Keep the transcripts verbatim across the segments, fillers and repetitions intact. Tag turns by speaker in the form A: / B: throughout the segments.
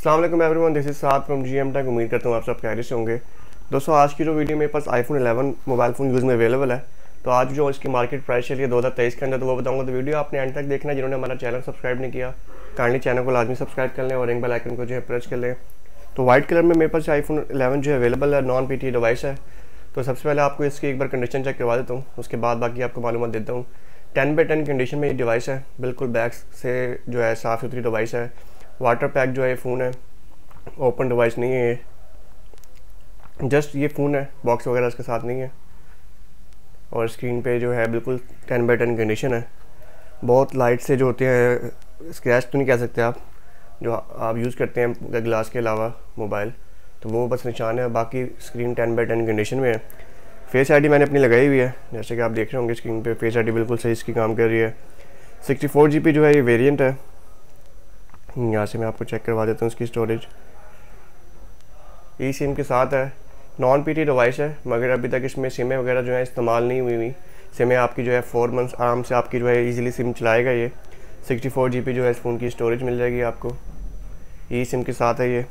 A: अस्सलाम वालेकुम everyone, this is साथ फ्रॉम जी एम टेक। उम्मीद करता हूँ आप सब खैरियत से होंगे। दोस्तों, आज की जो वीडियो मेरे पास iPhone eleven mobile phone use में अवेलेबल है। तो आज जो इसकी मार्केट प्राइस चली है दो हज़ार तेईस के अंदर, तो वो बताऊंगा। तो वीडियो आपने एंड तक देखना है। जिन्होंने हमारा चैनल सब्सक्राइब नहीं किया, काइंडली चैनल को लाजमी सब्सक्राइब कर लें और रिंग बेल आइकन को जो है प्रेस कर लें। तो वाइट कलर में मेरे पास आईफोन इलेवन जो है अवेलेबल है, नॉन पी टी डिवाइस है। तो सबसे पहले आपको इसकी एक बार कंडीशन चेक करवा देता हूँ, उसके बाद बाकी आपको मालूमात देता हूँ। टेन बाई टेन कंडीशन में ये डिवाइस है, बिल्कुल बैक से जो है साफ़ सुथरी डिवाइस है। वाटर पैक जो है फ़ोन है, ओपन डिवाइस नहीं है ये, जस्ट ये फ़ोन है, बॉक्स वगैरह इसके साथ नहीं है। और स्क्रीन पे जो है बिल्कुल टेन बाई टेन कंडीशन है। बहुत लाइट से जो होते हैं, स्क्रैच तो नहीं कह सकते आप, जो आप यूज़ करते हैं ग्लास के अलावा मोबाइल, तो वो बस निशान है। बाकी screen ten by ten condition में है। फेस आईडी मैंने अपनी लगाई हुई है, जैसे कि आप देख रहे होंगे स्क्रीन पे फेस आईडी बिल्कुल सही इसकी काम कर रही है। सिक्सटी फोर जी बी जो है ये वेरिएंट है। यहाँ से मैं आपको चेक करवा देता हूँ इसकी स्टोरेज। ई सिम के साथ है, नॉन पी टी डिवाइस है, मगर अभी तक इसमें सिमें वगैरह जो है इस्तेमाल नहीं हुई हुई। सिमें आपकी जो है फोर मंथ्स आराम से आपकी जो है इजीली सिम चलाएगा ये। सिक्सटी फोर जी बी जो है इस फ़ोन की स्टोरेज मिल जाएगी आपको, ई सिम के साथ है ये।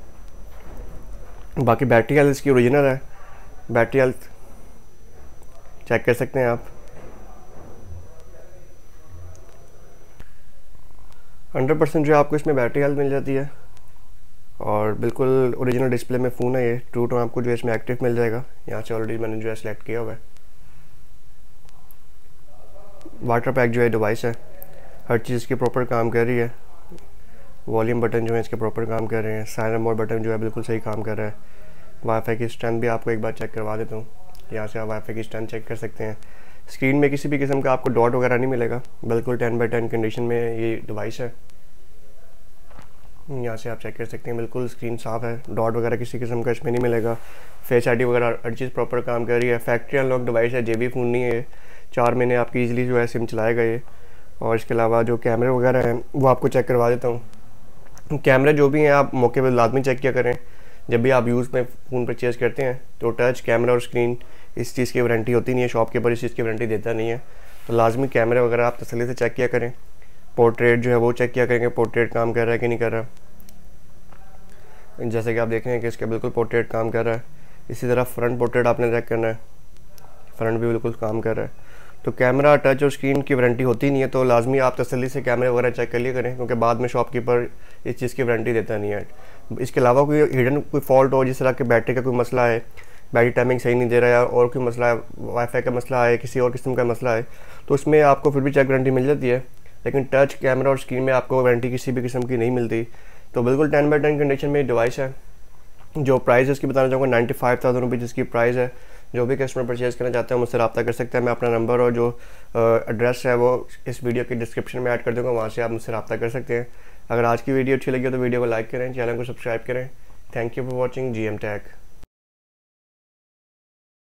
A: बाकी बैटरी हेल्थ इसकी ओरिजिनल है, बैटरी हेल्थ चेक कर सकते हैं आप। हंड्रेड परसेंट जो है आपको इसमें बैटरी हेल्थ मिल जाती है और बिल्कुल ओरिजिनल डिस्प्ले में फ़ोन है ये। ट्रू टोन आपको जो है इसमें एक्टिव मिल जाएगा, यहाँ से ऑलरेडी मैंने जो है सिलेक्ट किया हुआ है। वाटर पैक जो है डिवाइस है, हर चीज़ इसकी प्रॉपर काम कर रही है। वॉल्यूम बटन जो है इसके प्रॉपर काम कर रहे हैं। साइलेंट मोड बटन जो है बिल्कुल सही काम कर रहा है। वाईफाई की स्ट्रेंथ भी आपको एक बार चेक करवा देता हूँ, यहाँ से आप वाईफाई की स्ट्रेंथ चेक कर सकते हैं। स्क्रीन में किसी भी किस्म का आपको डॉट वगैरह नहीं मिलेगा, बिल्कुल टेन बाई टेन कंडीशन में ये डिवाइस है। यहाँ से आप चेक कर सकते हैं, बिल्कुल स्क्रीन साफ़ है, डॉट वगैरह किसी किस्म का इसमें नहीं मिलेगा। फेस आईडी वगैरह हर चीज़ प्रॉपर काम कर रही है। फैक्ट्री अनलॉक डिवाइस है, जेबी फ़ोन नहीं है। चार महीने आपकी इजीली जो है सिम चलाएगा ये। और इसके अलावा जो कैमरे वगैरह हैं वो आपको चेक करवा देता हूँ। कैमरे जो भी हैं आप मौके पर लाजमी चेक किया करें। जब भी आप यूज़ में फ़ोन परचेज़ करते हैं तो टच कैमरा और स्क्रीन इस चीज़ की वारंटी होती नहीं है, शॉपकीपर इस चीज़ की वारंटी देता नहीं है। तो लाजमी कैमरे वगैरह आप तसल्ली से चेक किया करें। पोर्ट्रेट जो है वो चेक किया करेंगे, पोर्ट्रेट काम कर रहा है कि नहीं कर रहा। जैसे कि आप देख रहे हैं कि इसका बिल्कुल पोर्ट्रेट काम कर रहा है। इसी तरह फ्रंट पोर्ट्रेट आपने चेक करना है, फ्रंट भी बिल्कुल काम कर रहा है। तो कैमरा, टच और स्क्रीन की वारंटी होती नहीं है, तो लाजमी आप तसल्ली से कैमरे वगैरह चेक कर लिया करें, क्योंकि बाद में शॉपकीपर इस चीज़ की वारंटी देता नहीं है। इसके अलावा कोई हिडन कोई फॉल्ट हो, जिस तरह के बैटरी का कोई मसला है, बैटरी टाइमिंग सही नहीं दे रहा है, और कोई मसला है, वाईफाई का मसला है, किसी और किस्म का मसला है, तो उसमें आपको फिर भी चेक वारंटी मिल जाती है। लेकिन टच, कैमरा और स्क्रीन में आपको वारंटी किसी भी किस्म की नहीं मिलती। तो बिल्कुल टेन बाई टेन कंडीशन में डिवाइस है। जो प्राइस इसकी बताना चाहूँगा, नाइन्टी फाइव थाउजेंड रुपीज़ जिसकी प्राइस है। जो भी कस्टमर परचेज़ करना चाहते हैं मुझसे रब्ता कर सकते हैं। मैं अपना नंबर और जो एड्रेस है वो इस वीडियो के डिस्क्रिप्शन में ऐड कर दूँगा, वहाँ से आप मुझसे रब्ता कर सकते हैं। अगर आज की वीडियो अच्छी लगी तो वीडियो को लाइक करें, चैनल को सब्सक्राइब करें। Thank you for watching G M take.